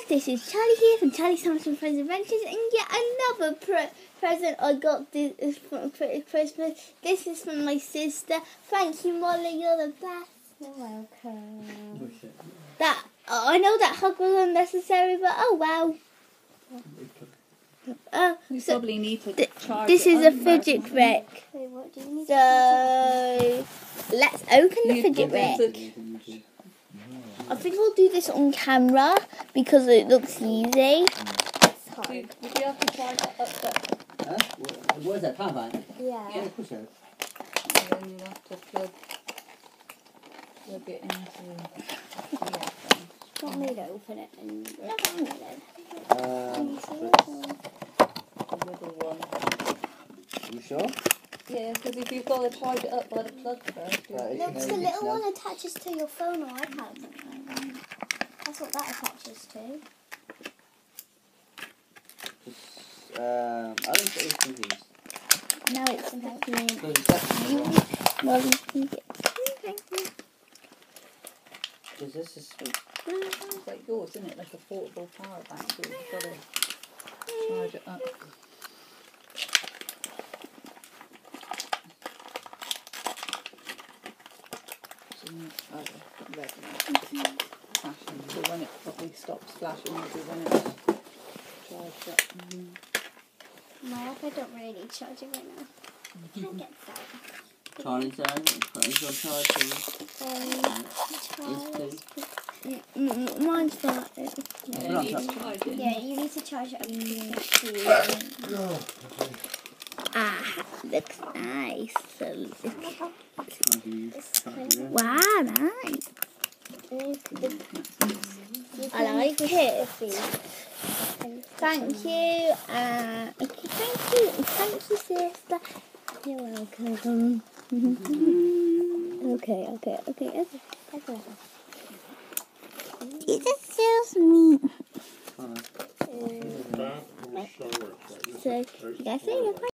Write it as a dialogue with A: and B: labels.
A: this is Charlie here from Charlie Samson Friends Adventures, and yet another present I got this for Christmas. This is from my sister. Thank you, Molly, you're the best.
B: You're welcome.
A: I know that hug was unnecessary, but oh well.
C: You
A: So
C: probably need to charge
A: this
C: it
A: is a
C: on
A: fidget
C: there.
A: Rick.
B: Wait, what do you need?
A: So let's open the
C: You
A: fidget
C: probably
A: Rick.
C: need to-
A: I think I'll do this on camera because it looks easy.
B: It's hard.
C: Would you be able to charge it up there?
D: Huh? What is that, power bank?
B: Yeah.
D: Yeah, push it.
C: And then you'll have to plug it into the earphone.
B: Want me to open it? And
C: The middle one.
D: You sure?
C: Yeah, because if you've got to charge it up by the plug first,
D: Right.
B: no, because the little one attaches to your phone or iPad. That's what that attaches to.
D: I don't get confused.
A: Now it's happening.
D: So definitely
A: Well, you can get.
D: because this is
C: it's like yours, isn't it? Like a portable power bank. So you've got to charge it up. Red light flashing. So when it probably stops flashing, will be when it's charged up.
B: My iPad don't really charge it right now. Can't get that.
D: Charlie's on charge.
A: Mine's fine.
C: Yeah,
D: Put
C: you
D: on
C: need
D: top.
C: to charge it.
B: Yeah, you need to charge it up.
A: Looks nice.
D: Wow.
A: Wow, nice. I like it. Thank you. Thank you, sister. You're welcome. Okay. It just feels neat. So, you guys say